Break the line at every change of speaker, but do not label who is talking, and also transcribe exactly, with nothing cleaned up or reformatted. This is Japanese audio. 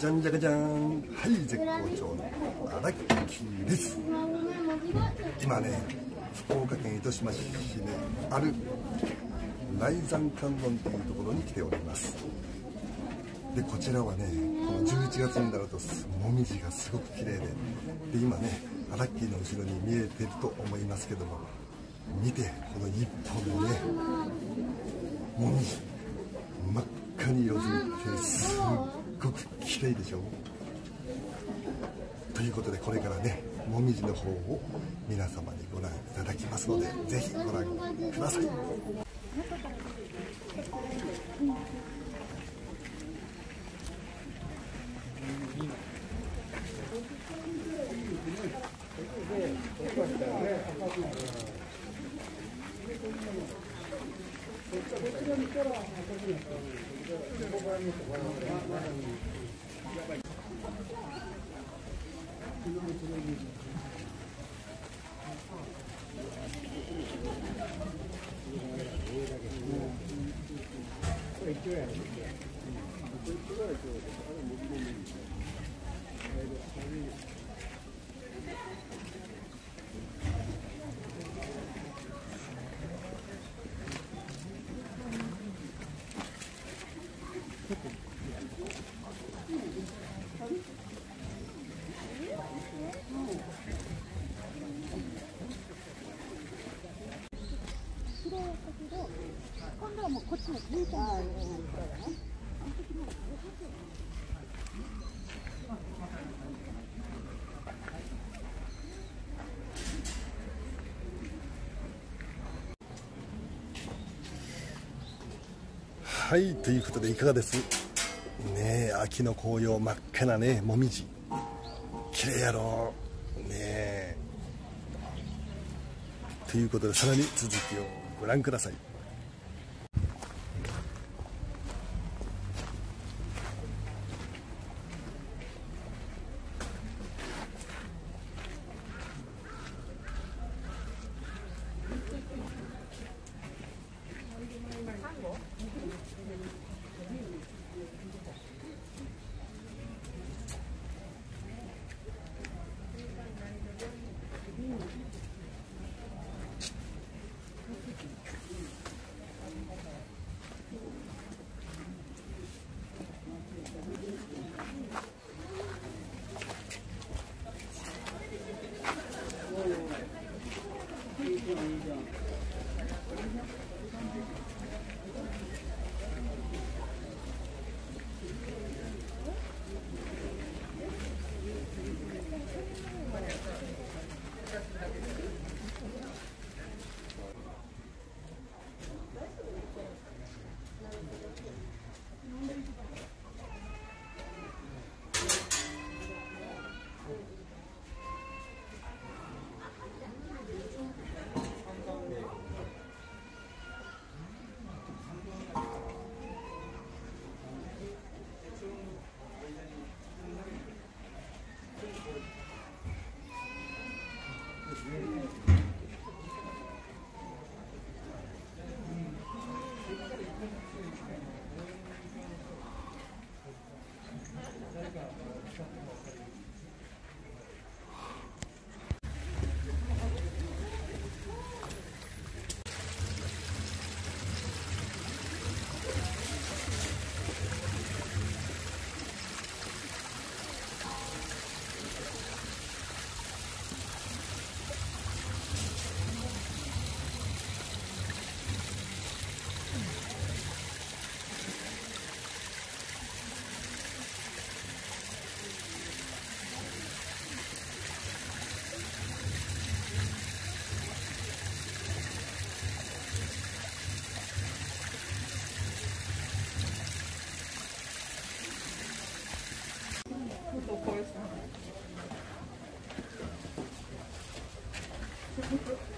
じゃんじゃかじゃん。はい、絶好調の荒木です。今ね、福岡県糸島市にある雷山観音というところに来ております。でこちらはね、このじゅういちがつになるともみじがすごく綺麗で、で今ね、荒木の後ろに見えてると思いますけども、見てこの一本のねもみじ、真っ赤に色づいてすっごく綺麗でしょ。ということでこれからね、もみじの方を皆様にご覧いただきますので、ぜひご覧ください。
今度はもうこっちの天井がある。
はい、ということでいかがですねえ、秋の紅葉、真っ赤なねもみじ、綺麗やろねえ。ということでさらに続きをご覧ください。
Thank you.